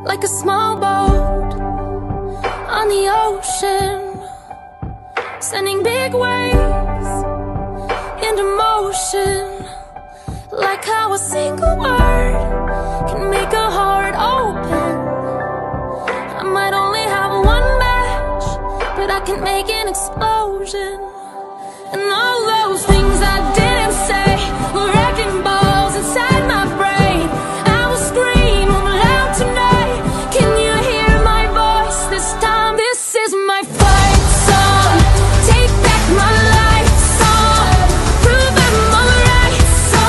like a small boat on the ocean, sending big waves into motion. Like how a single word can make a heart open. I might only have one match, but I can make an explosion. And all those things I didn't say were wrecking balls inside my brain. I will scream loud tonight. Can you hear my voice this time? This is my fight song. Take back my life song. Prove I'm alright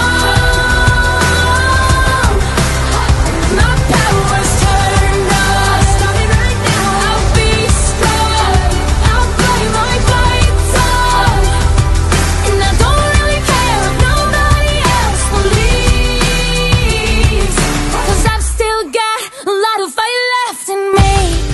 song. My power's turned on. Starting right now. I'll be strong. I'll play my fight song. And I don't really care if nobody else believes, 'cause I've still got a lot of fight left in me.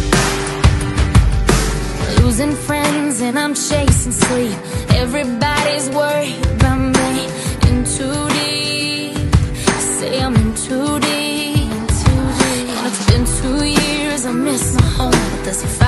Losing friends and I'm chasing sleep. Everybody's worried about me. In too deep. I say I'm in too deep. And it's been 2 years, I miss my home, but there's a